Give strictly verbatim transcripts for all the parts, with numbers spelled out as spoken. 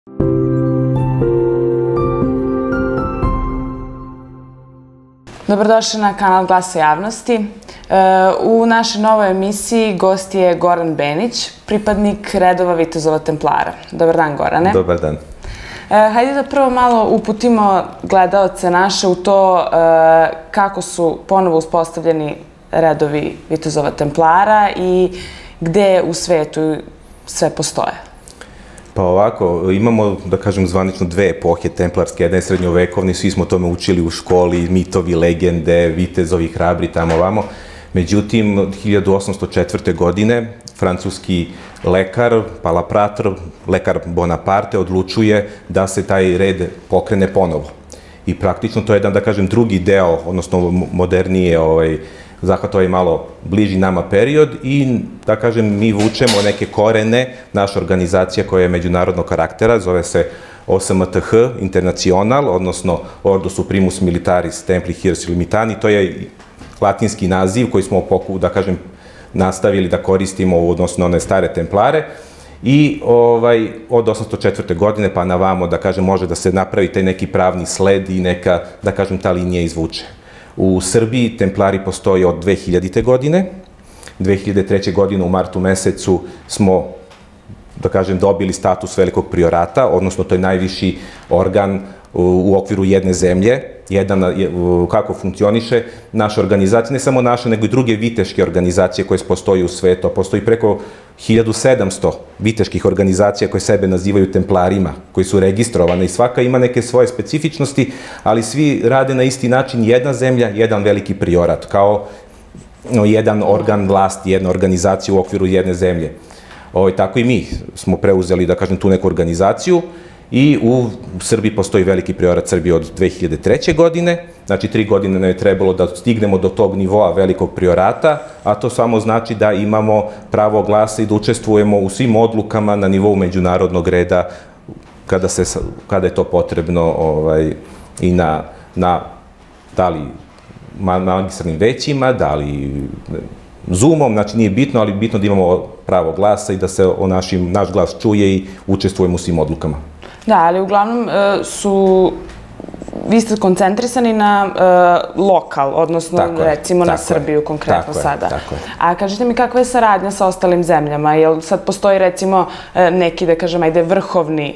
Dobrodošli na kanal Glasa javnosti. U našoj novoj emisiji gost je Goran Benić, pripadnik redova Vitezova Templara. Dobar dan, Gorane. Dobar dan. Hajde da prvo malo uputimo gledaoce naše u to kako su ponovo uspostavljeni redovi Vitezova Templara i gde u svetu sve postoje. Pa ovako, imamo, da kažem, zvanično dve epohe templarske, jedna je srednjovekovni, svi smo o tome učili u školi, mitovi, legende, vitezovi, hrabri, tamo ovamo. Međutim, hiljadu osamsto četvrte. godine francuski lekar, Palapratr, lekar Bonaparte, odlučuje da se taj red pokrene ponovo. I praktično to je jedan, da kažem, drugi deo, odnosno modernije zahvat ovaj malo bliži nama period i, da kažem, mi vučemo neke korene, naša organizacija koja je međunarodnog karaktera, zove se O S M T H Internacional, odnosno Ordo Suprimus Militaris Templi Hiers Limitani, to je latinski naziv koji smo, da kažem, nastavili da koristimo u odnosu na one stare templare i od osamsto četvrte. godine pa na vamo, da kažem, može da se napravi taj neki pravni sled i neka, da kažem, ta linija izvuče. U Srbiji templari postoje od dve hiljadite. godine. dve hiljade treće. godine u martu mesecu smo, da kažem, dobili status velikog priorata, odnosno to je najviši organ u okviru jedne zemlje. Kako funkcioniše naša organizacija, ne samo naša, nego i druge viteške organizacije koje postoji u svetu. Postoji preko hiljadu sedamsto viteških organizacija koje sebe nazivaju templarima, koji su registrovane i svaka ima neke svoje specifičnosti, ali svi rade na isti način, jedna zemlja, jedan veliki priorat, kao jedan organ vlasti, jedna organizacija u okviru jedne zemlje. Tako i mi smo preuzeli, da kažem, tu neku organizaciju i u Srbiji postoji veliki priorat Srbije od dve hiljade treće. godine, znači tri godine nam je trebalo da stignemo do tog nivoa velikog priorata, a to samo znači da imamo pravo glasa i da učestvujemo u svim odlukama na nivou međunarodnog reda kada je to potrebno i na, da li magistralnim većima, da li Zoomom, znači nije bitno, ali bitno da imamo pravo glasa i da se naš glas čuje i učestvujemo u svim odlukama. Da, ali uglavnom su, vi ste koncentrisani na lokal, odnosno recimo na Srbiju konkretno sada. A kažite mi kakva je saradnja sa ostalim zemljama? Jel sad postoji recimo neki, da kažem, ajde vrhovni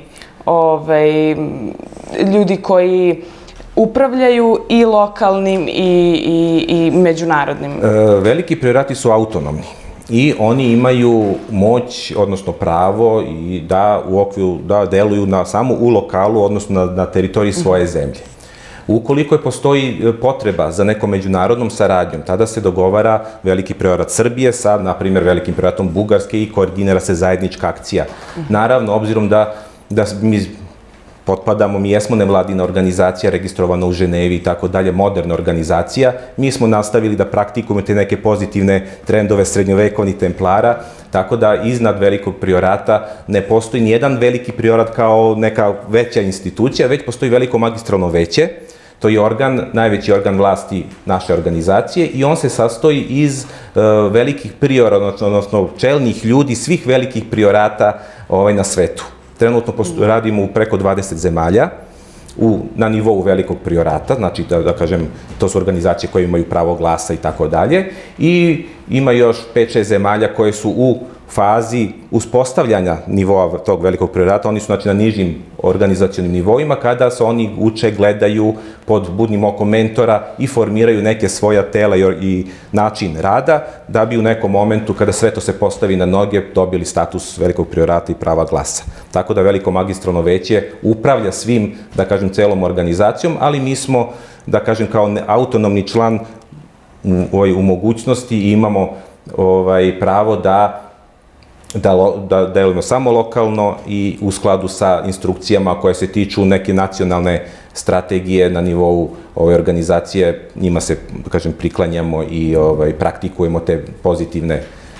ljudi koji upravljaju i lokalnim i međunarodnim? Veliki priorati su autonomni i oni imaju moć, odnosno pravo i da u okviru, da deluju samo u lokalu, odnosno na teritoriji svoje zemlje. Ukoliko postoji potreba za nekom međunarodnom saradnjom, tada se dogovara veliki priorat Srbije sa, na primjer, velikim prioratom Bugarske i koordinira se zajednička akcija. Naravno, obzirom da mi potpadamo, mi jesmo nevladina organizacija registrovana u Ženevi i tako dalje, moderna organizacija, mi smo nastavili da praktikujemo te neke pozitivne trendove srednjovekovnih templara, tako da iznad velikog priorata ne postoji nijedan veliki priorat kao neka veća institucija, već postoji veliko magistralno veće, to je organ, najveći organ vlasti naše organizacije i on se sastoji iz velikih priora, odnosno čelnih ljudi svih velikih priorata na svetu. Trenutno radimo u preko dvadeset zemalja na nivou velikog priorata, znači da kažem, to su organizacije koje imaju pravo glasa i tako dalje i ima još pet šest zemalja koje su u fazi uspostavljanja nivoa tog velikog priorata, oni su znači na nižim organizacionim nivoima kada se oni uče, gledaju pod budnim okom mentora i formiraju neke svoja tela i način rada da bi u nekom momentu kada sve to se postavi na noge dobili status velikog priorata i prava glasa. Tako da veliko magistralno veće upravlja svim, da kažem, celom organizacijom, ali mi smo, da kažem, kao autonomni član u mogućnosti i imamo pravo da da delujemo samo lokalno i u skladu sa instrukcijama koje se tiču neke nacionalne strategije na nivou ove organizacije, njima se, da kažem, priklanjamo i praktikujemo te pozitivne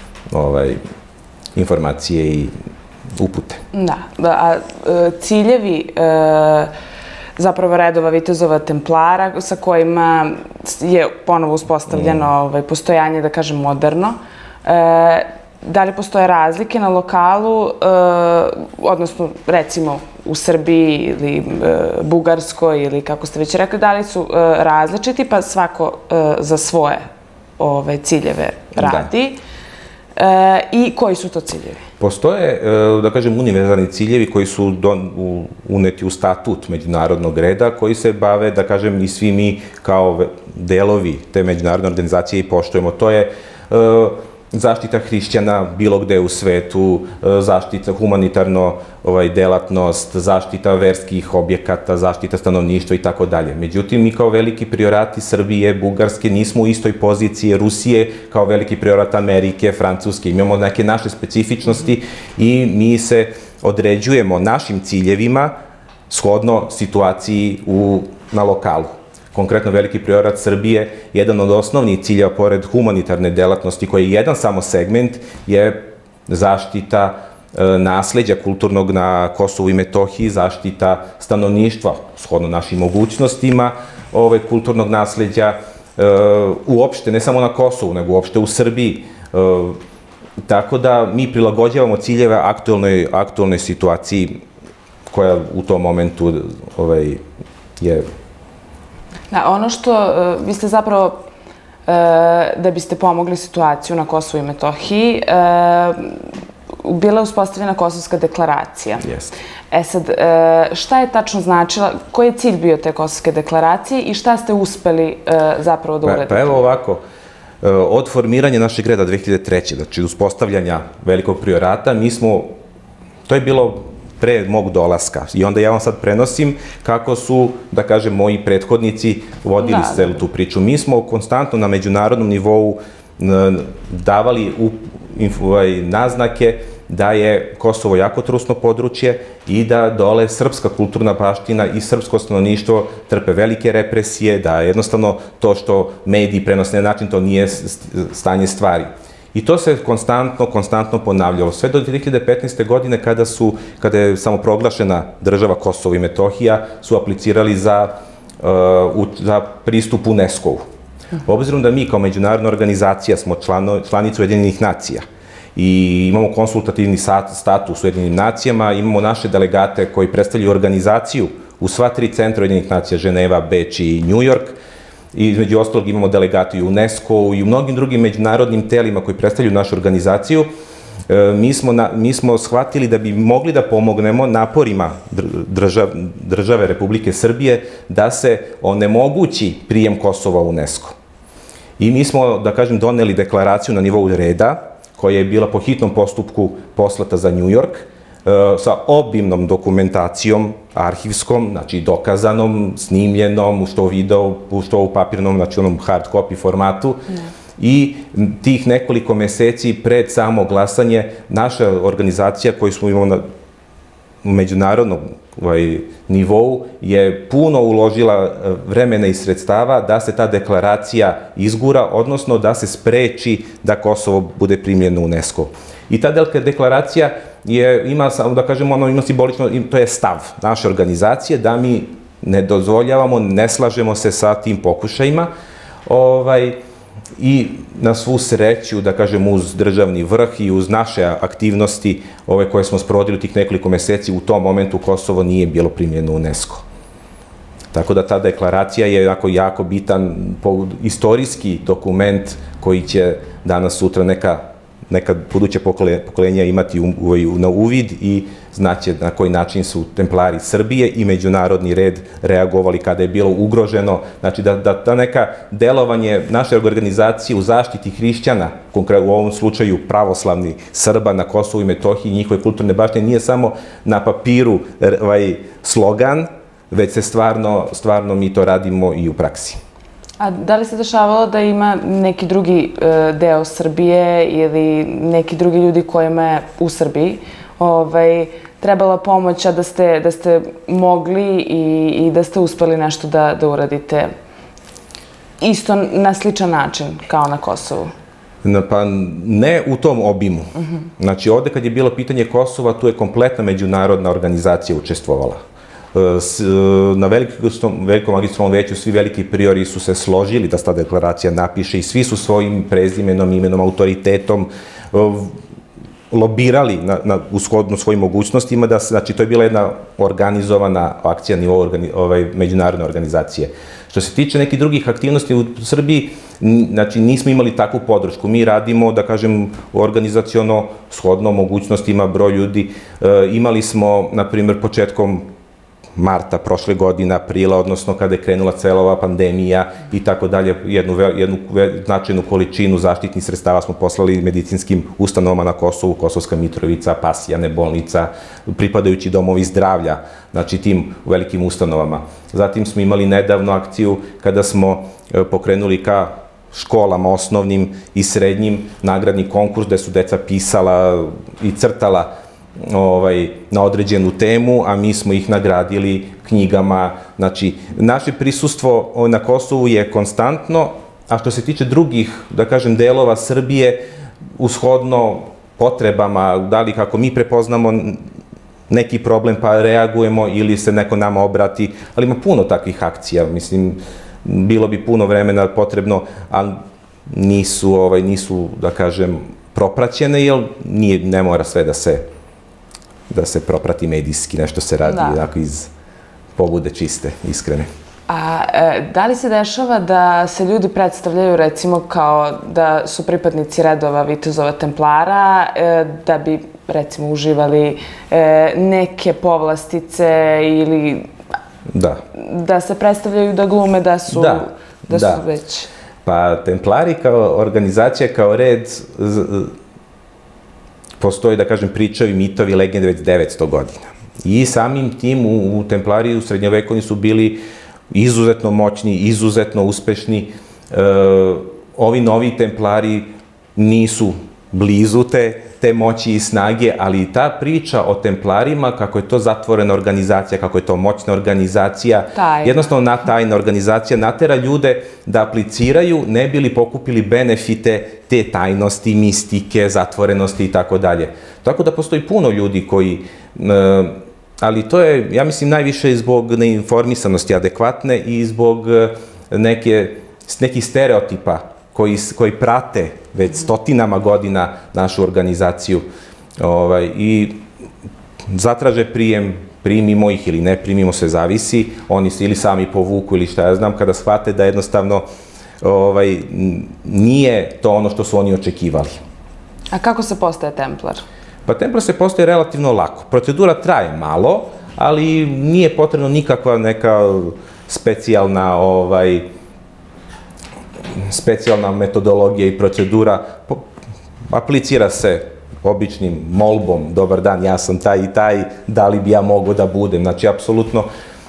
informacije i upute. Da, a ciljevi zapravo redova Vitezova Templara sa kojima je ponovo uspostavljeno postojanje, da kažem, moderno, da li postoje razlike na lokalu, odnosno recimo u Srbiji ili Bugarskoj ili kako ste već rekli, da li su različiti pa svako za svoje ciljeve radi i koji su to ciljevi? Postoje, da kažem, univerzalni ciljevi koji su uneti u statut međunarodnog reda, koji se bave, da kažem, i svi mi kao delovi te međunarodne organizacije i poštujemo. To je zaštita hrišćana bilo gde u svetu, zaštita humanitarno delatnost, zaštita verskih objekata, zaštita stanovništva i tako dalje. Međutim, mi kao veliki priorati Srbije, Bugarske, nismo u istoj poziciji Rusije kao veliki priorat Amerike, Francuske. Imamo neke naše specifičnosti i mi se određujemo našim ciljevima shodno situaciji na lokalu. Konkretno, veliki priorat Srbije, jedan od osnovnih ciljeva, pored humanitarne delatnosti, koji je jedan samo segment, je zaštita nasleđa kulturnog na Kosovu i Metohiji, zaštita stanovništva, shodno našim mogućnostima, kulturnog nasleđa, uopšte, ne samo na Kosovu, nego uopšte u Srbiji. Tako da mi prilagođavamo ciljeve aktualnoj situaciji koja u tom momentu je... Da, ono što, vi ste zapravo, da biste pomogli situaciju na Kosovu i Metohiji, bila je uspostavljena Kosovska deklaracija. Jeste. E sad, šta je tačno značila, koji je cilj bio te Kosovske deklaracije i šta ste uspeli zapravo da uradite? Pa evo ovako, od formiranja našeg reda dve hiljade treće. znači uspostavljanja velikog priorata, mi smo, to je bilo pre mog dolaska. I onda ja vam sad prenosim kako su, da kažem, moji prethodnici vodili celu tu priču. Mi smo konstantno na međunarodnom nivou davali naznake da je Kosovo jako trusno područje i da dole srpska kulturna baština i srpsko stanovništvo trpe velike represije, da jednostavno to što mediji prenose na način, to nije stanje stvari. I to se konstantno, konstantno ponavljalo. Sve do dve hiljade petnaeste. godine, kada su, kada je samoproglašena država Kosovo i Metohija, su aplicirali za pristup UNESCO-u. Obzirom da mi kao međunarodna organizacija smo članica Ujedinjenih nacija i imamo konsultativni status u Ujedinjenim nacijama, imamo naše delegate koji predstavljaju organizaciju u sva tri centra Ujedinjenih nacija, Ženeva, Beč i New York, i između ostalog imamo delegati u UNESCO i u mnogim drugim međunarodnim telima koji predstavljaju našu organizaciju, mi smo shvatili da bi mogli da pomognemo naporima države Republike Srbije da se onemogući prijem Kosova u UNESCO. I mi smo, da kažem, doneli deklaraciju na nivou reda, koja je bila po hitnom postupku poslata za New York, sa obimnom dokumentacijom, arhivskom, znači dokazanom, snimljenom, što u video, što u papirnom, znači onom hard copy formatu. I tih nekoliko meseci pred samo glasanje, naša organizacija koju smo imali na međunarodnom nivou je puno uložila vremena i sredstava da se ta deklaracija izgura, odnosno da se spreči da Kosovo bude primljeno u UNESCO. I ta deklaracija ima, da kažemo, ono ima simbolično, to je stav naše organizacije, da mi ne dozvoljavamo, ne slažemo se sa tim pokušajima i na svu sreću, da kažem, uz državni vrh i uz naše aktivnosti koje smo sprovodili tih nekoliko meseci, u tom momentu Kosovo nije bilo primljeno u UNESCO. Tako da ta deklaracija je jako, jako bitan istorijski dokument koji će danas, sutra neka neka buduća pokolenja imati na uvid i znaće na koji način su templari Srbije i međunarodni red reagovali kada je bilo ugroženo. Znači da ta neka delovanje naše organizacije u zaštiti hrišćana, u ovom slučaju pravoslavni Srba na Kosovu i Metohiji i njihove kulturne baštine, nije samo na papiru slogan, već se stvarno mi to radimo i u praksi. A da li se dešavalo da ima neki drugi deo Srbije ili neki drugi ljudi kojima je u Srbiji trebala pomoć, a da ste mogli i da ste uspeli nešto da uradite isto na sličan način kao na Kosovu? Pa ne u tom obimu. Znači ovde kad je bilo pitanje Kosova, tu je kompletna međunarodna organizacija učestvovala. Na velikom magistralnom veću svi veliki priori su se složili da se ta deklaracija napiše i svi su svojim prezimenom, imenom, autoritetom lobirali u shodno svojim mogućnostima, da, znači, to je bila jedna organizovana akcija nivo međunarodne organizacije. Što se tiče nekih drugih aktivnosti u Srbiji, znači, nismo imali takvu podršku. Mi radimo, da kažem, organizaciono, shodno mogućnostima, broj ljudi. Imali smo, na primjer, početkom marta prošle godine, aprila, odnosno kada je krenula cela ova pandemija i tako dalje, jednu značajnu količinu zaštitnih sredstava smo poslali medicinskim ustanovama na Kosovu, Kosovska Mitrovica, Pasjane, bolnica, pripadajući domovi zdravlja, znači tim velikim ustanovama. Zatim smo imali nedavno akciju kada smo pokrenuli ka školama osnovnim i srednjim nagradni konkurs gde su deca pisala i crtala na određenu temu, a mi smo ih nagradili knjigama. Znači, naše prisustvo na Kosovu je konstantno, a što se tiče drugih, da kažem, delova Srbije, ushodno potrebama, da li kako mi prepoznamo neki problem pa reagujemo ili se neko nama obrati, ali ima puno takvih akcija, mislim, bilo bi puno vremena potrebno, ali nisu, da kažem, propraćene, jer ne mora sve da se da se proprati medijski, nešto se radi onako iz pobude čiste, iskrene. A da li se dešava da se ljudi predstavljaju, recimo, kao da su pripadnici redova Vitezova Templara, da bi, recimo, uživali neke povlastice ili da se predstavljaju da glume da su već... Pa Templari kao organizacija, kao red, postoji, da kažem, pričavi, mitovi, legende već devetsto godina. I samim tim u Templariji u srednjovekovni su bili izuzetno moćni, izuzetno uspešni. Ovi novi Templari nisu blizu te moći i snage, ali i ta priča o Templarima, kako je to zatvorena organizacija, kako je to moćna organizacija, jednostavno tajna organizacija natera ljude da apliciraju, ne bi li pokupili benefite te tajnosti, mistike, zatvorenosti i tako dalje. Tako da postoji puno ljudi koji, ali to je, ja mislim, najviše zbog neinformisanosti adekvatne i zbog nekih stereotipa koji prate već stotinama godina našu organizaciju i zatraže prijem, primimo ih ili ne primimo, sve zavisi, oni se ili sami povuku ili šta ja znam, kada shvate da jednostavno nije to ono što su oni očekivali. A kako se postaje Templar? Pa Templar se postaje relativno lako. Procedura traje malo, ali nije potrebno nikakva neka specijalna specijalna metodologija i procedura. Aplicira se običnim molbom, dobar dan, ja sam taj i taj, da li bi ja mogao da budem. Znači, apsolutno,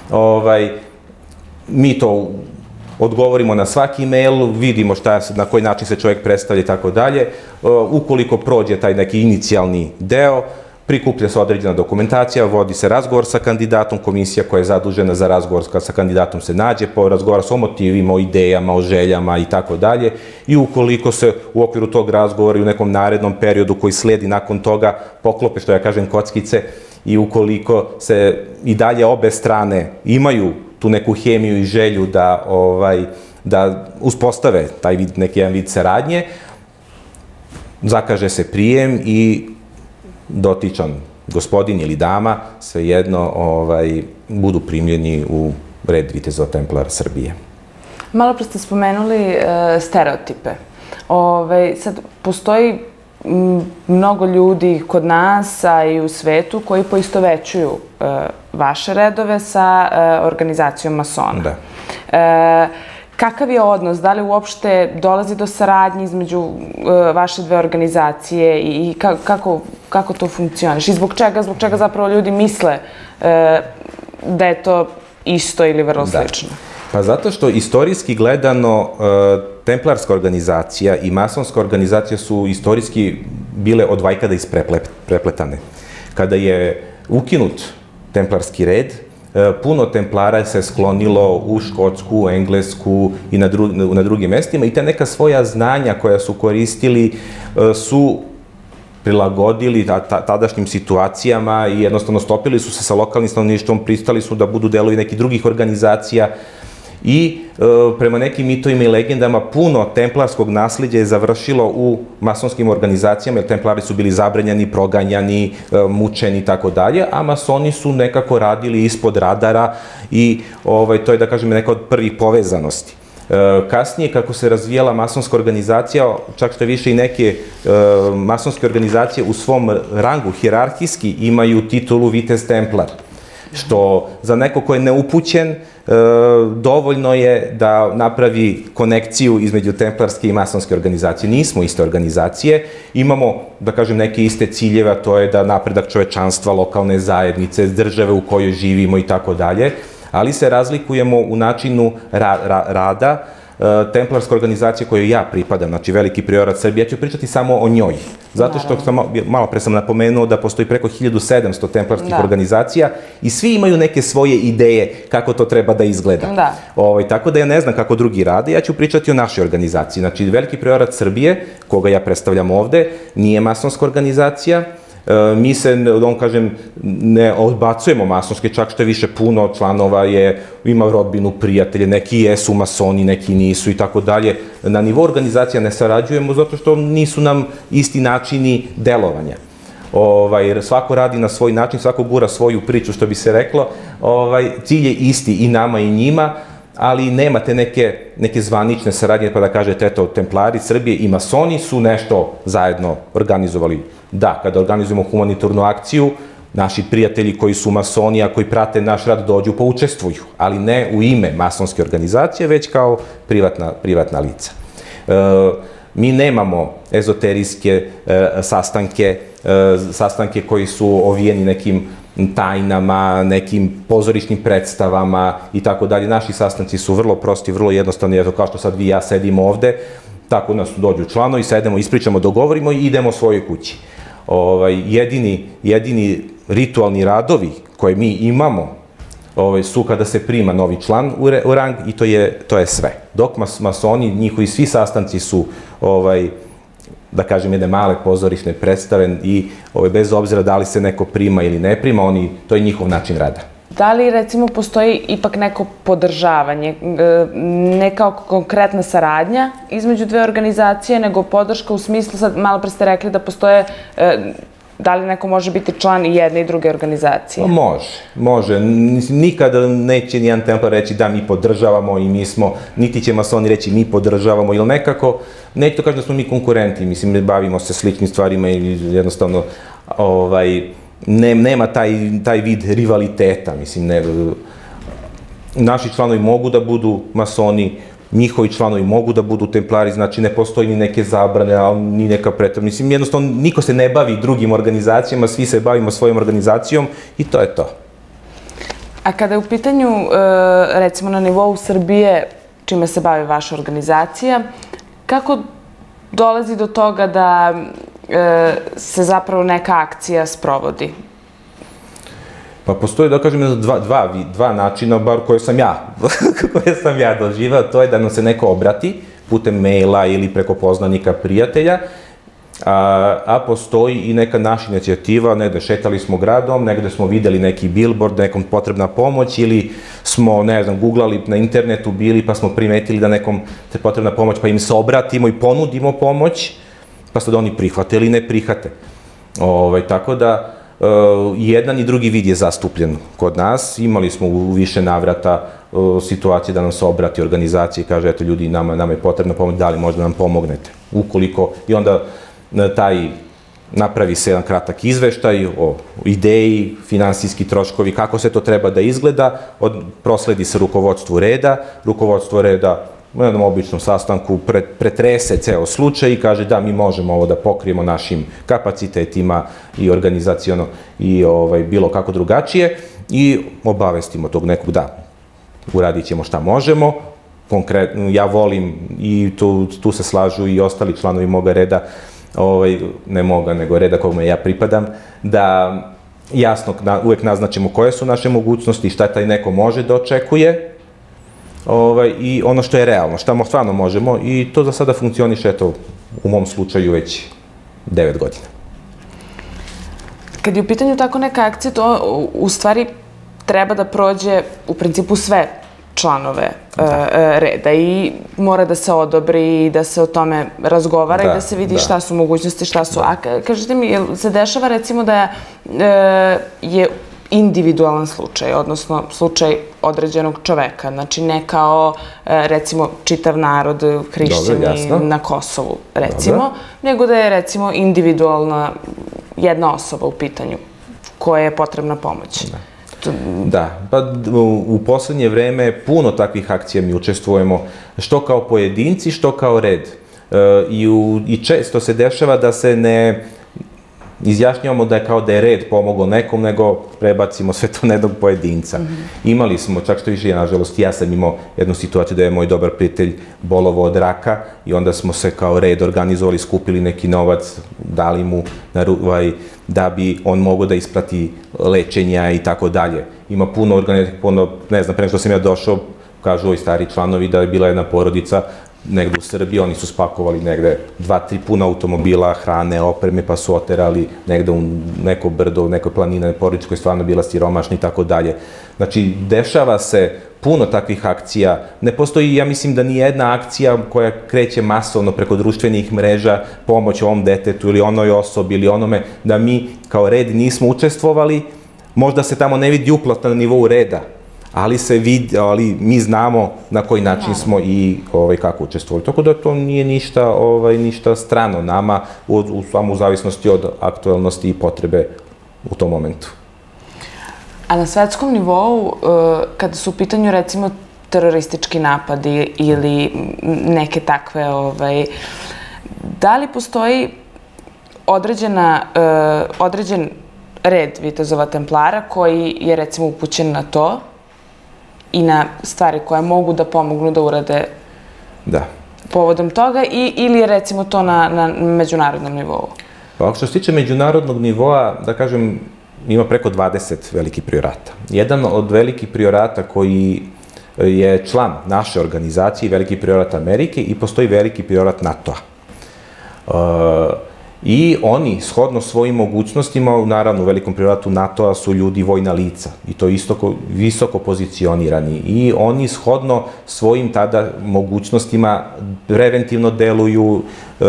mi to odgovorimo na svaki mail, vidimo na koji način se čovjek predstavlja i tako dalje. Ukoliko prođe taj neki inicijalni deo, prikuplja se određena dokumentacija, vodi se razgovor sa kandidatom, komisija koja je zadužena za razgovor sa kandidatom se nađe, razgovara se o motivima, o idejama, o željama i tako dalje. I ukoliko se u okviru tog razgovora i u nekom narednom periodu koji sledi nakon toga poklope, što ja kažem, kockice, i ukoliko se i dalje obe strane imaju tu neku hemiju i želju da uspostave taj neki jedan vid saradnje, zakaže se prijem i dotičan gospodin ili dama, svejedno, budu primljeni u red Vitezova Templara Srbije. Malo pre ste spomenuli stereotipe. Sad, postoji mnogo ljudi kod nas, a i u svetu, koji poistovećuju vaše redove sa organizacijom masona. Da. Kakav je odnos? Da li uopšte dolazi do saradnje između vaše dve organizacije i kako to funkcioniš? I zbog čega? Zbog čega zapravo ljudi misle da je to isto ili vrlo slično? Pa zato što istorijski gledano templarska organizacija i masonska organizacija su istorijski bile od vajkada isprepletane. Kada je ukinut templarski red, puno templara se sklonilo u Škotsku, Englesku i na drugim mestima i ta neka svoja znanja koja su koristili su prilagodili tadašnjim situacijama i jednostavno stopili su se sa lokalnim stanovništvom, pristali su da budu delovi nekih drugih organizacija I prema nekim mitovima i legendama puno templarskog nasljeđa je završilo u masonskim organizacijama, jer templari su bili zabranjeni, proganjani, mučeni i tako dalje, a masoni su nekako radili ispod radara i to je, da kažem, neka od prvih povezanosti. Kasnije, kako se razvijala masonska organizacija, čak što više i neke masonske organizacije u svom rangu hijerarhijski imaju titulu Vitez Templar, što za neko ko je neupućen dovoljno je da napravi konekciju između templarske i masonske organizacije. Nismo iste organizacije, imamo, da kažem, neke iste ciljeve, a to je da napredak čovečanstva, lokalne zajednice, države u kojoj živimo i tako dalje, ali se razlikujemo u načinu rada. Templarska organizacija kojoj ja pripadam, znači Veliki priorat Srbije, ja ću pričati samo o njoj. Zato što malo pre sam napomenuo da postoji preko hiljadu sedamsto templarskih organizacija i svi imaju neke svoje ideje kako to treba da izgleda. Tako da ja ne znam kako drugi rade, ja ću pričati o našoj organizaciji. Znači Veliki priorat Srbije, koga ja predstavljam ovde, nije masonska organizacija. Mi se, da kažem, ne odbacujemo masonske, čak što je više puno članova je, ima rodbinu, prijatelje, neki jesu masoni, neki nisu i tako dalje. Na nivou organizacija ne sarađujemo zato što nisu nam isti načini delovanja. Jer svako radi na svoj način, svako gura svoju priču, što bi se reklo. Cilj je isti i nama i njima, ali nemate neke zvanične saradnje pa da kažete, eto, templari Srbije i masoni su nešto zajedno organizovali. Da, kada organizujemo humanitarnu akciju, naši prijatelji koji su masoni, a koji prate naš rad, dođu pa učestvuju, ali ne u ime masonske organizacije, već kao privatna lica. Mi nemamo ezoterijske sastanke, sastanke koji su ovijeni nekim tajnama, nekim pozorišnim predstavama i tako dalje. Naši sastanci su vrlo prosti, vrlo jednostavni, eto kao što sad vi i ja sedimo ovde, tako nas dođu članovi, sedemo, ispričamo, dogovorimo i idemo svojoj kući. Jedini ritualni radovi koje mi imamo su kada se prima novi član u rang i to je sve. Dok masoni, njihovi svi sastanci su, da kažem, jedne male pozorišne predstave i bez obzira da li se neko prima ili ne prima, to je njihov način rada. Da li, recimo, postoji ipak neko podržavanje, ne kao konkretna saradnja između dve organizacije, nego podrška u smislu, sad malo pre ste rekli da postoje, da li neko može biti član i jedne i druge organizacije? Može, može. Nikada neće nijedan templar reći da mi podržavamo i mi smo, niti će masoni reći mi podržavamo ili nekako, neće to kaži da smo mi konkurenti, mislim, bavimo se sličnim stvarima i jednostavno, ovaj, nema taj vid rivaliteta, mislim, naši članovi mogu da budu masoni, njihovi članovi mogu da budu templari, znači ne postoji ni neke zabrane, ni neka pretreba, mislim, jednostavno niko se ne bavi drugim organizacijama, svi se bavimo svojom organizacijom i to je to. A kada je u pitanju, recimo na nivou Srbije, čime se bavi vaša organizacija, kako dolazi do toga da se zapravo neka akcija sprovodi? Pa postoji, da kažem, dva načina, bar koje sam ja, koje sam ja doživao, to je da nam se neko obrati putem maila ili preko poznanika, prijatelja, a postoji i neka naša inicijativa, negde šetali smo gradom, negde smo videli neki billboard, nekom potrebna pomoć ili smo, ne znam, googlali na internetu, bili pa smo primetili da nekom je potrebna pomoć, pa im se obratimo i ponudimo pomoć, pa sad oni prihvate ili ne prihvate. Tako da, jedan i drugi vid je zastupljen kod nas. Imali smo u više navrata situacije da nam se obrati organizacija i kaže, eto ljudi, nama je potrebna pomoć, da li možda nam pomognete? Ukoliko, i onda taj napravi se jedan kratak izveštaj o ideji, finansijski troškovi, kako se to treba da izgleda, prosledi se rukovodstvu reda, rukovodstvo reda u jednom običnom sastanku pretrese ceo slučaj i kaže da mi možemo ovo da pokrijemo našim kapacitetima i organizacijono i bilo kako drugačije i obavestimo tog nekog da uradit ćemo šta možemo. Ja volim i tu se slažu i ostali članovi moga reda, ne moga nego reda kojom ja pripadam, da jasno uvek naznačimo koje su naše mogućnosti i šta taj neko može da očekuje i ono što je realno, šta stvarno možemo i to za sada funkcioniše, eto, u mom slučaju već devet godina. Kad je u pitanju tako neka akcija, to u stvari treba da prođe u principu sve članove reda i mora da se odobri i da se o tome razgovara i da se vidi šta su mogućnosti, šta su... A kažete mi, jel se dešava recimo da je individualan slučaj, odnosno slučaj određenog čoveka, znači ne kao recimo čitav narod hrišćani na Kosovu, recimo, nego da je recimo individualna jedna osoba u pitanju koja je potrebna pomoć. Da, pa u poslednje vreme puno takvih akcija mi učestvujemo, što kao pojedinci, što kao red. I često se dešava da se ne izjašnjavamo da je kao da je red pomogao nekom, nego prebacimo sve to na jednog pojedinca. Imali smo, čak što više, nažalost, ja sam imao jednu situaciju da je moj dobar prijatelj bolovo od raka i onda smo se kao red organizovali, skupili neki novac, dali mu da bi on mogao da isplati lečenja i tako dalje. Ima puno organizacija, puno, ne znam, pre što sam ja došao, kažu ovi stari članovi da je bila jedna porodica negde u Srbiji, oni su spakovali negde dva, tri puna automobila, hrane, opreme, pa su oterali negde u neko brdo, u nekoj planine, porodica koja je stvarno bila siromašna i tako dalje. Znači, dešava se puno takvih akcija. Ne postoji, ja mislim da ni jedna akcija koja kreće masovno preko društvenih mreža, pomoć ovom detetu ili onoj osobi ili onome, da mi kao red nismo učestvovali. Možda se tamo ne vidi uplata na nivou reda, ali se vidi, ali mi znamo na koji način smo i kako učestvovali. Tako da to nije ništa strano nama, samo u zavisnosti od aktualnosti i potrebe u tom momentu. A na svetskom nivou, kada su u pitanju recimo teroristički napadi ili neke takve, da li postoji određen red vitezova Templara koji je recimo upućen na to i na stvari koje mogu da pomognu da urade povodom toga ili je recimo to na međunarodnom nivou? Pa što se tiče međunarodnog nivoa, da kažem, ima preko dvadeset velikih priorata. Jedan od velikih priorata koji je član naše organizacije, veliki priorat Amerike, i postoji veliki priorat NATO-a. I oni, shodno svojim mogućnostima, naravno u velikom prioratu NATO-a su ljudi vojna lica i to visoko pozicionirani i oni shodno svojim tada mogućnostima preventivno deluju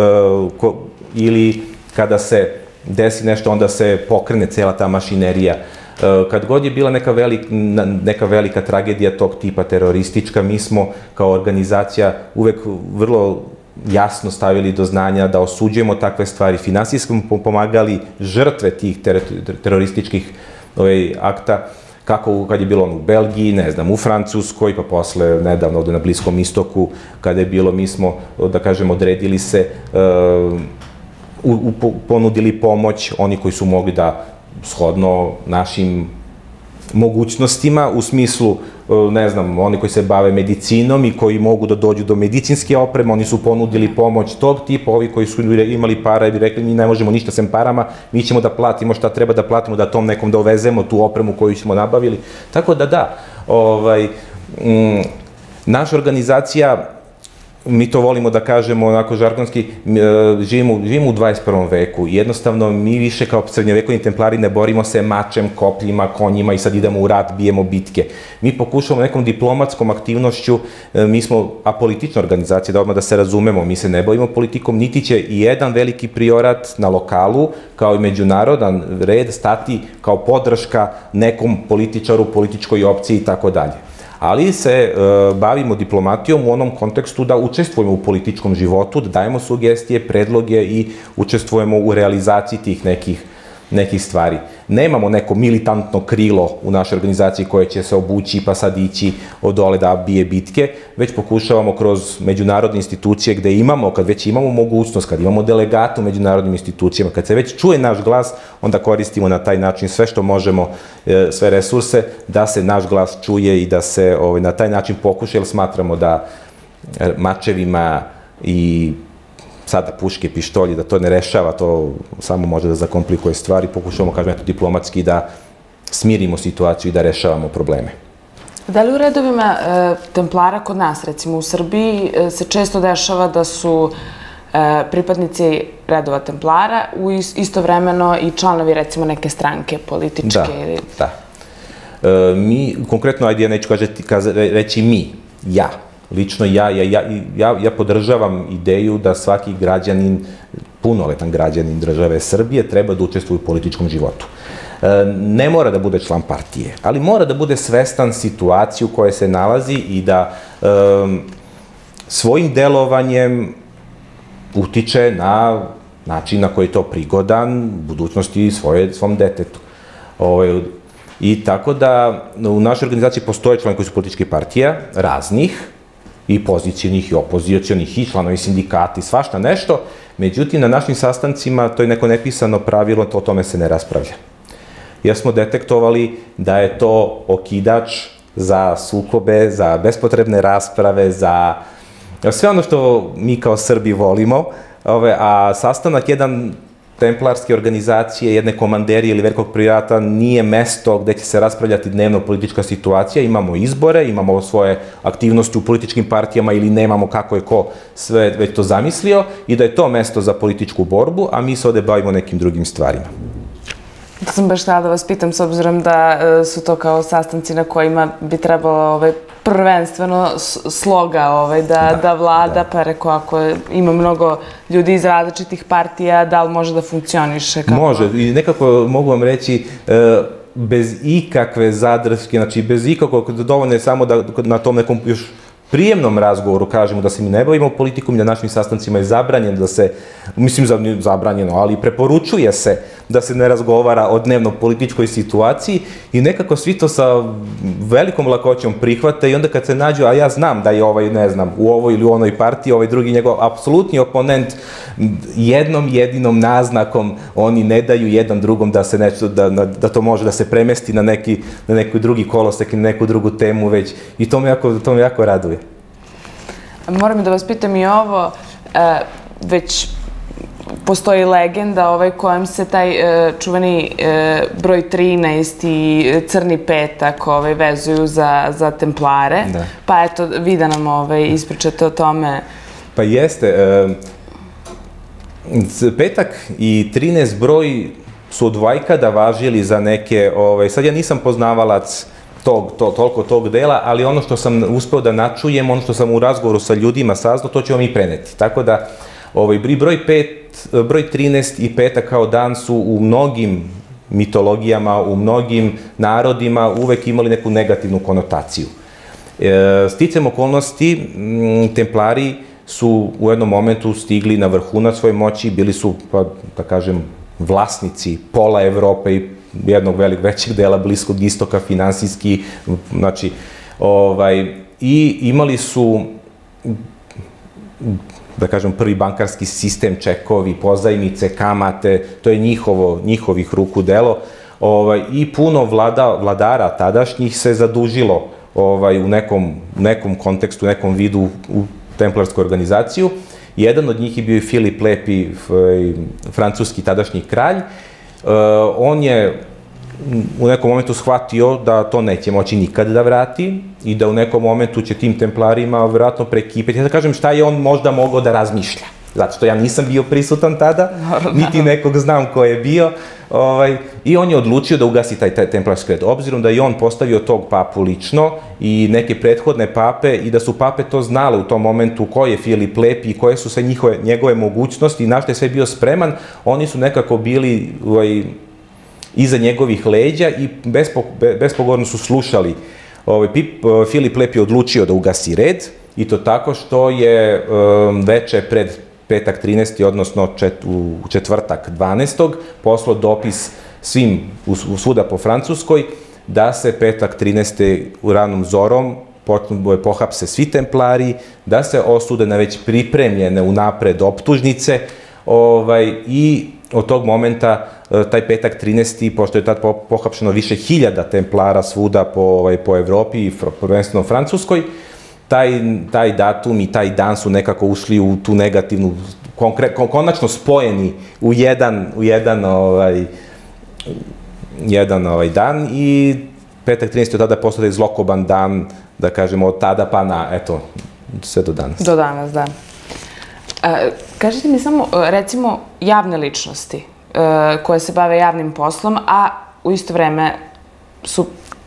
ili kada se desi nešto onda se pokrene cela ta mašinerija. Kad god je bila neka velika tragedija tog tipa teroristička, mi smo kao organizacija uvek vrlo jasno stavili do znanja da osuđujemo takve stvari, finansijski smo pomagali žrtve tih terorističkih akta, kako kad je bilo u Belgiji, ne znam, u Francuskoj, pa posle nedavno ovde na Bliskom istoku, kada je bilo, mi smo, da kažem, odredili se, ponudili pomoć, oni koji su mogli da, shodno našim mogućnostima, u smislu, ne znam, oni koji se bave medicinom i koji mogu da dođu do medicinske opreme, oni su ponudili pomoć tog tipa, ovi koji su imali para i bi rekli mi ne možemo ništa sem parama, mi ćemo da platimo šta treba da platimo, da tom nekom da uvezemo tu opremu koju smo nabavili. Tako da da, naša organizacija, mi to volimo da kažemo onako žargonski, živimo u dvadeset prvom veku. Jednostavno, mi više kao srednjovekovni templari ne borimo se mačem, kopljima, konjima i sad idemo u rat, bijemo bitke. Mi pokušavamo nekom diplomatskom aktivnošću, mi smo apolitična organizacija, da odmah da se razumemo, mi se ne bavimo politikom, niti će i jedan veliki priorat na lokalu, kao i međunarodan red, stati kao podrška nekom političaru, političkoj opciji i tako dalje. Ali se bavimo diplomatijom u onom kontekstu da učestvujemo u političkom životu, da dajemo sugestije, predloge i učestvujemo u realizaciji tih nekih stvari. Nemamo neko militantno krilo u našoj organizaciji koje će se obući pa sad ići od dole da bije bitke, već pokušavamo kroz međunarodne institucije gde imamo, kad već imamo mogućnost, kad imamo delegata u međunarodnim institucijama, kad se već čuje naš glas, onda koristimo na taj način sve što možemo, sve resurse, da se naš glas čuje i da se na taj način pokuša, jer smatramo da mačevima i sada puške, pištolji, da to ne rešava, to samo može da zakomplikuje stvari. Pokušavamo, kažem, eto, diplomatski da smirimo situaciju i da rešavamo probleme. Da li u redovima Templara kod nas, recimo u Srbiji, se često dešava da su pripadnici redova Templara istovremeno i članovi, recimo, neke stranke političke? Da, da. Mi, konkretno, ajde, ja neću reći mi, ja, lično ja, ja podržavam ideju da svaki građanin, punoletan građanin države Srbije treba da učestvuje u političkom životu. Ne mora da bude član partije, ali mora da bude svestan situaciju u kojoj se nalazi i da svojim delovanjem utiče na način na koji je to prigodan budućnosti svom detetu. I tako da u našoj organizaciji postoje članovi koji su političkih partija, raznih, i pozicijonih, i opozicijonih, i članovi sindikata, i svašta nešto. Međutim, na našim sastancima to je neko nepisano pravilo, o tome se ne raspravlja. Jer smo detektovali da je to okidač za sukobe, za bespotrebne rasprave, za sve ono što mi kao Srbi volimo, a sastanak jedan templarske organizacije, jedne komanderije ili velikog prijata nije mesto gde će se raspravljati dnevno politička situacija. Imamo izbore, imamo svoje aktivnosti u političkim partijama ili nemamo, kako je ko sve već to zamislio, i da je to mesto za političku borbu, a mi se ovde bavimo nekim drugim stvarima. To sam baš htjela da vas pitam, s obzirom da su to kao sastanci na kojima bi trebalo prvenstveno sloga da vlada, pa rekao, ako ima mnogo ljudi iz različitih partija, da li može da funkcioniše? Može, i nekako mogu vam reći, bez ikakve zadrške, znači bez ikakvog, dovoljno je samo da na tom nekom još prijemnom razgovoru kažemo da se mi ne bavimo politikom i na našim sastancima je zabranjeno da se, mislim zabranjeno, ali preporučuje se da se ne razgovara o dnevno političkoj situaciji i nekako svi to sa velikom lakoćom prihvate i onda kad se nađu, a ja znam da je ovaj, ne znam, u ovoj ili u onoj partiji, ovaj drugi njegov apsolutni oponent, jednom jedinom naznakom oni ne daju jedan drugom da se nešto, da to može da se premesti na neki, na neki drugi kolosek i na neku drugu temu već i to me jako, to me jako raduje. Moram da vas pitam i ovo, već postoji legenda kojem se taj čuveni broj trinaest i crni petak vezuju za templare, pa eto, vi da nam ispričate o tome. Pa jeste, petak i trinaest broj su od vajkada važili za neke, sad ja nisam poznavalac toliko tog dela, ali ono što sam uspeo da načujem, ono što sam u razgovoru sa ljudima saznao, to ću vam i preneti. Tako da, broj trinaest i petak kao dan su u mnogim mitologijama, u mnogim narodima uvek imali neku negativnu konotaciju. Sticam okolnosti, templari su u jednom momentu stigli na vrhunac svoje moći, bili su, da kažem, vlasnici pola Evrope i jednog većeg dela Bliskog istoka, finansijski, znači, i imali su, da kažem, prvi bankarski sistem, čekovi, pozajmice, kamate, to je njihovih ruku delo i puno vladara tadašnjih se zadužilo u nekom kontekstu, u nekom vidu u templarsku organizaciju. Jedan od njih je bio i Filip Lepi, francuski tadašnji kralj. On je u nekom momentu shvatio da to neće moći nikad da vrati i da u nekom momentu će tim templarima vjerojatno prekipeti. Ja da kažem šta je on možda mogao da razmišlja, zato što ja nisam bio prisutan tada, niti nekog znam ko je bio, i on je odlučio da ugasi taj templarski red. Obzirom da je on postavio tog papu lično i neke prethodne pape i da su pape to znale u tom momentu ko je Filip Lepi i koje su sve njegove mogućnosti i na što je sve bio spreman, oni su nekako bili iza njegovih leđa i bespogovorno su slušali. Filip Lepi je odlučio da ugasi red i to tako što je veče pred petak trinaesti, odnosno u četvrtak dvanaestog poslao dopis svim svuda po Francuskoj da se petak trinaeste u ranom zorom pohapse svi templari, da se osude na već pripremljene unapred optužnice i od tog momenta, taj petak trinaesti, pošto je tad pohapšeno više hiljada templara svuda po Evropi i prvenstveno Francuskoj, taj datum i taj dan su nekako ušli u tu negativnu, konačno spojeni u jedan dan i petak trinaesti od tada postade zlokoban dan, da kažemo, od tada pa na, eto, sve do danas. Do danas, da. Kažite mi samo, recimo, javne ličnosti koje se bave javnim poslom, a u isto vreme su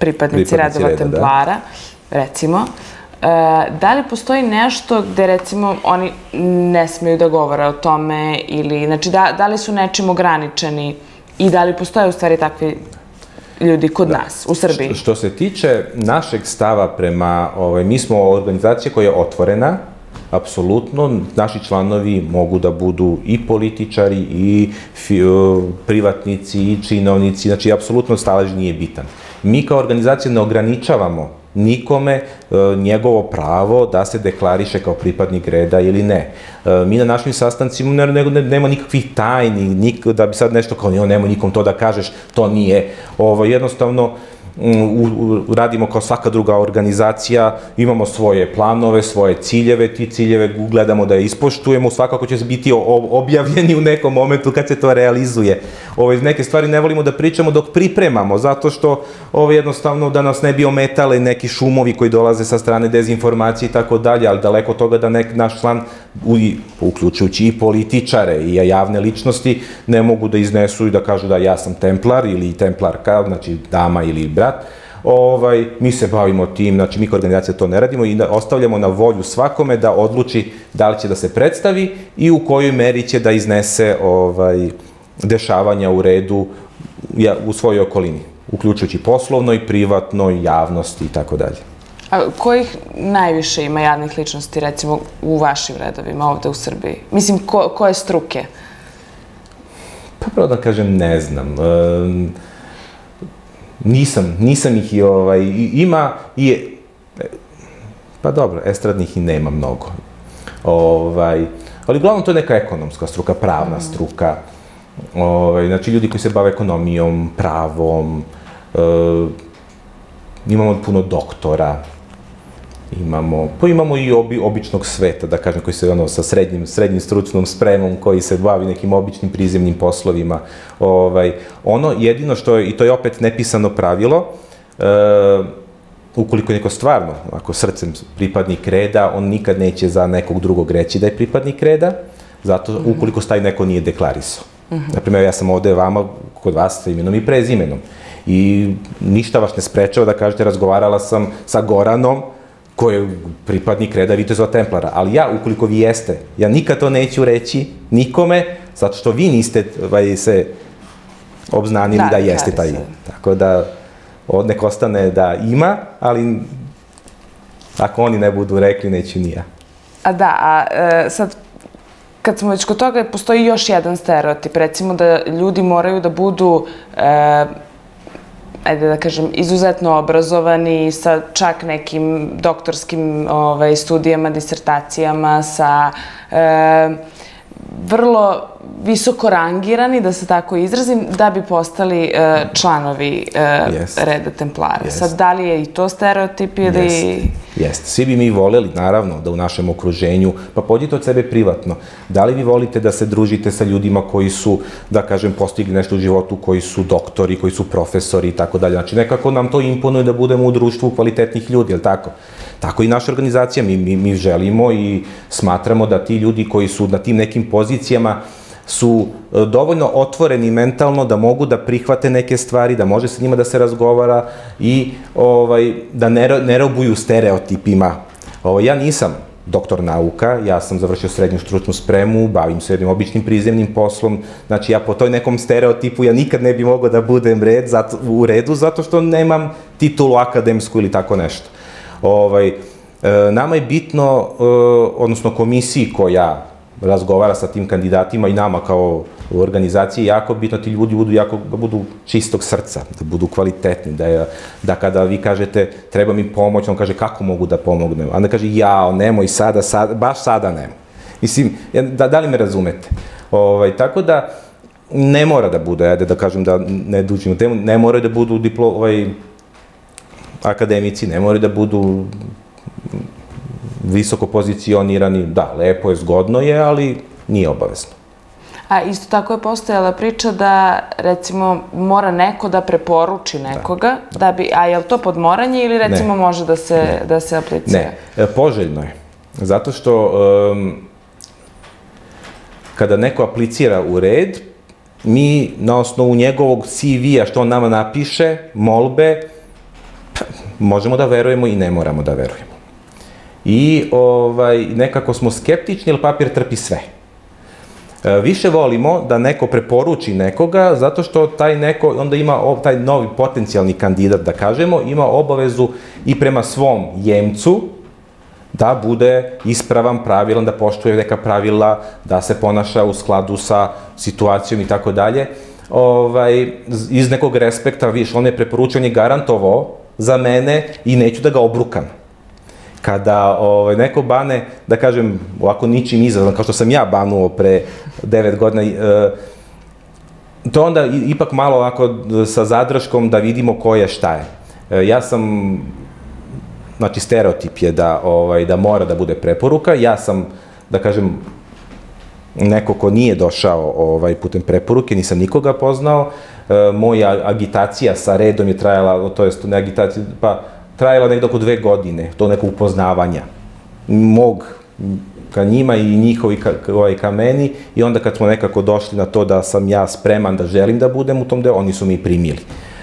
pripadnici redova Templara, recimo. Da li postoji nešto gde, recimo, oni ne smeju da govore o tome ili, znači, da li su nečim ograničeni i da li postoje u stvari takvi ljudi kod nas, u Srbiji? Što se tiče našeg stava prema, mi smo organizacija koja je otvorena, apsolutno, naši članovi mogu da budu i političari, i privatnici, i činovnici, znači, apsolutno stalež nije bitan. Mi kao organizacija ne ograničavamo nikome njegovo pravo da se deklariše kao pripadnik reda ili ne. Mi na našim sastancima nema nikakvih tajni, da bi sad nešto kao nema nikom to da kažeš, to nije. Jednostavno, radimo kao svaka druga organizacija, imamo svoje planove, svoje ciljeve, ti ciljeve gledamo da je ispoštujemo, svakako će biti objavljeni u nekom momentu kad se to realizuje. Neke stvari ne volimo da pričamo dok pripremamo, zato što jednostavno da nas ne bi ometale neki šumovi koji dolaze sa strane dezinformacije i tako dalje, ali daleko od toga da naš član, uključujući i političare i javne ličnosti, ne mogu da iznesu i da kažu da ja sam templar ili templarka, znači dama ili brat, mi se bavimo tim, znači mi kao organizacija to ne radimo i ostavljamo na volju svakome da odluči da li će da se predstavi i u kojoj meri će da iznese dešavanja u redu u svojoj okolini, uključujući poslovnoj, privatnoj, javnosti i tako dalje. A kojih najviše ima javnih ličnosti, recimo, u vašim redovima ovde u Srbiji? Mislim, koje struke? Pa pravo da kažem, ne znam. Nisam, nisam ih i ima i, pa dobro, estradnih i nema mnogo. Ali uglavnom to je neka ekonomska struka, pravna struka, znači ljudi koji se bave ekonomijom, pravom, imamo puno doktora, imamo, pa imamo i običnog sveta, da kažem, koji se ono sa srednjim stručnom spremom, koji se bavi nekim običnim prizemnim poslovima. Ono jedino što je, i to je opet nepisano pravilo, ukoliko je neko stvarno, ako srcem pripadnik reda, on nikad neće za nekog drugog reći da je pripadnik reda, zato ukoliko stavi neko nije deklarisao. Naprimjer, ja sam ovde vama, kod vas, sa imenom i prezimenom. I ništa vas ne sprečava da kažete, razgovarala sam sa Goranom, koji je pripadnik reda Vitezova Templara. Ali ja, ukoliko vi jeste, ja nikad to neću reći nikome, zato što vi niste se obznanili da jeste taj. Tako da, nek ostane da ima, ali ako oni ne budu rekli, neću ni ja. A da, a sad, kad smo već kod toga, postoji još jedan stereotip, recimo da ljudi moraju da budu, ajde da kažem, izuzetno obrazovani sa čak nekim doktorskim studijama, disertacijama, sa vrlo visoko rangirani, da se tako izrazim, da bi postali članovi reda Templara. Sad, da li je i to stereotip ili... Jeste. Svi bi mi voljeli, naravno, da u našem okruženju, pa pođite od sebe privatno. Da li vi volite da se družite sa ljudima koji su, da kažem, postigli nešto u životu, koji su doktori, koji su profesori i tako dalje. Znači, nekako nam to imponuje da budemo u društvu kvalitetnih ljudi, je li tako? Tako i naša organizacija. Mi želimo i smatramo da ti ljudi koji su na tim nekim pozicijama su dovoljno otvoreni mentalno da mogu da prihvate neke stvari, da može sa njima da se razgovara i da ne robuju stereotipima. Ja nisam doktor nauka, ja sam završio srednju stručnu spremu, bavim se jednim običnim prizemnim poslom, znači ja po toj nekom stereotipu ja nikad ne bi mogao da budem u redu zato što nemam titulu akademsku ili tako nešto. Nama je bitno, odnosno komisiji koja razgovara sa tim kandidatima i nama kao organizaciji, jako bitno ti ljudi budu čistog srca, da budu kvalitetni, da kada vi kažete treba mi pomoć, on kaže kako mogu da pomognem, a onda kaže jao, nemoj sada, baš sada nemoj. Mislim, da li me razumete? Tako da ne mora da bude, ajde da kažem da ne dužimo temu, ne moraju da budu akademici, ne moraju da budu visoko pozicionirani, da, lepo je, zgodno je, ali nije obavezno. A isto tako je postojala priča da, recimo, mora neko da preporuči nekoga, da bi, a je li to podmoranje ili, recimo, može da se aplicira? Ne, poželjno je. Zato što kada neko aplicira u red, mi na osnovu njegovog C V-a što on nama napiše, molbe, možemo da verujemo i ne moramo da verujemo. I nekako smo skeptični, jer papir trpi sve. Više volimo da neko preporuči nekoga, zato što taj neko, onda ima, taj novi potencijalni kandidat, da kažemo, ima obavezu i prema svom jemcu da bude ispravan, pravilan, da poštuje neka pravila, da se ponaša u skladu sa situacijom i tako dalje. Iz nekog respekta, viš, on je preporučio, on je garantovao za mene i neću da ga obrukam. Kada neko bane, da kažem, ovako ničim izazvan, kao što sam ja banuo pre devet godina, to onda ipak malo ovako sa zadrškom da vidimo ko je šta je. Ja sam, znači stereotip je da mora da bude preporuka, ja sam, da kažem, neko ko nije došao putem preporuke, nisam nikoga poznao, moja agitacija sa redom je trajala, to jest ne agitacija, pa trajala nekdo oko dve godine, to neko upoznavanja mog ka njima i njihovi ka meni, i onda kad smo nekako došli na to da sam ja spreman, da želim da budem u tom delu, oni su mi primili.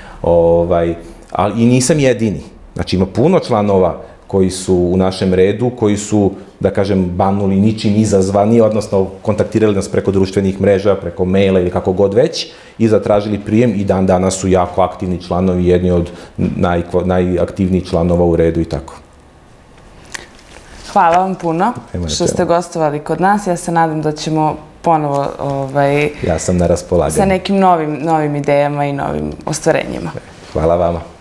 I nisam jedini, znači ima puno članova koji su u našem redu, koji su, da kažem, banuli ničim izazvani, odnosno kontaktirali nas preko društvenih mreža, preko maila ili kako god već, i zatražili prijem, i dan danas su jako aktivni članovi, jedni od najaktivnijih članova u redu i tako. Hvala vam puno što ste gostovali kod nas. Ja se nadam da ćemo ponovo ja sam na raspolaganju sa nekim novim idejama i novim ostvarenjima. Hvala vama.